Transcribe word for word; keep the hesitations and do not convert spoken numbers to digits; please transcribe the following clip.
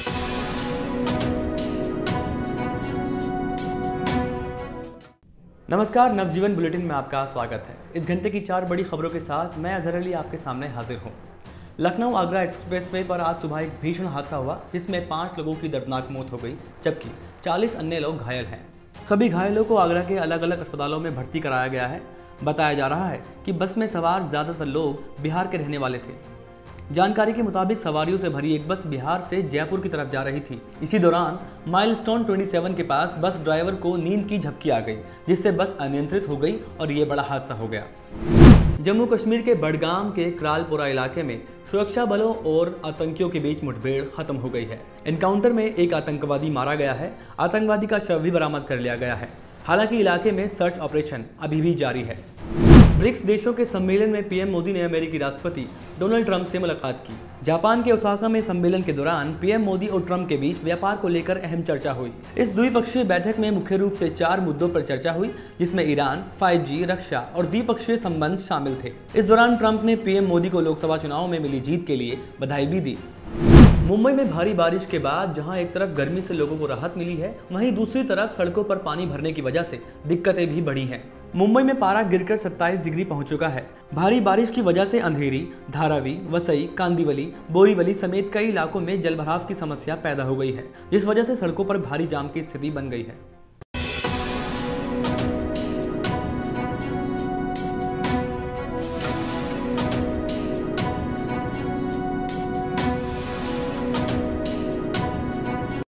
नमस्कार, नवजीवन बुलेटिन में आपका स्वागत है। इस घंटे की चार बड़ी खबरों के साथ मैं अजहर अली आपके सामने हाजिर हूँ। लखनऊ आगरा एक्सप्रेसवे पर आज सुबह एक भीषण हादसा हुआ जिसमें पाँच लोगों की दर्दनाक मौत हो गई, जबकि चालीस अन्य लोग घायल हैं। सभी घायलों को आगरा के अलग अलग अस्पतालों में भर्ती कराया गया है। बताया जा रहा है कि बस में सवार ज़्यादातर लोग बिहार के रहने वाले थे। जानकारी के मुताबिक सवारियों से भरी एक बस बिहार से जयपुर की तरफ जा रही थी। इसी दौरान माइलस्टोन सत्ताईस के पास बस ड्राइवर को नींद की झपकी आ गई, जिससे बस अनियंत्रित हो गई और ये बड़ा हादसा हो गया। जम्मू कश्मीर के बडगाम के क्रालपोरा इलाके में सुरक्षा बलों और आतंकियों के बीच मुठभेड़ खत्म हो गई है। एनकाउंटर में एक आतंकवादी मारा गया है। आतंकवादी का शव भी बरामद कर लिया गया है। हालांकि इलाके में सर्च ऑपरेशन अभी भी जारी है। ब्रिक्स देशों के सम्मेलन में पीएम मोदी ने अमेरिकी राष्ट्रपति डोनाल्ड ट्रंप से मुलाकात की। जापान के ओसाका में सम्मेलन के दौरान पीएम मोदी और ट्रंप के बीच व्यापार को लेकर अहम चर्चा हुई। इस द्विपक्षीय बैठक में मुख्य रूप से चार मुद्दों पर चर्चा हुई, जिसमें ईरान, फाइव जी, रक्षा और द्विपक्षीय संबंध शामिल थे। इस दौरान ट्रंप ने पीएम मोदी को लोकसभा चुनाव में मिली जीत के लिए बधाई भी दी। मुंबई में भारी बारिश के बाद जहां एक तरफ गर्मी से लोगों को राहत मिली है, वहीं दूसरी तरफ सड़कों पर पानी भरने की वजह से दिक्कतें भी बढ़ी हैं। मुंबई में पारा गिरकर सत्ताईस डिग्री पहुंच चुका है। भारी बारिश की वजह से अंधेरी, धारावी, वसई, कांदीवली, बोरीवली समेत कई इलाकों में जलभराव की समस्या पैदा हो गई है, जिस वजह से सड़कों पर भारी जाम की स्थिति बन गई है।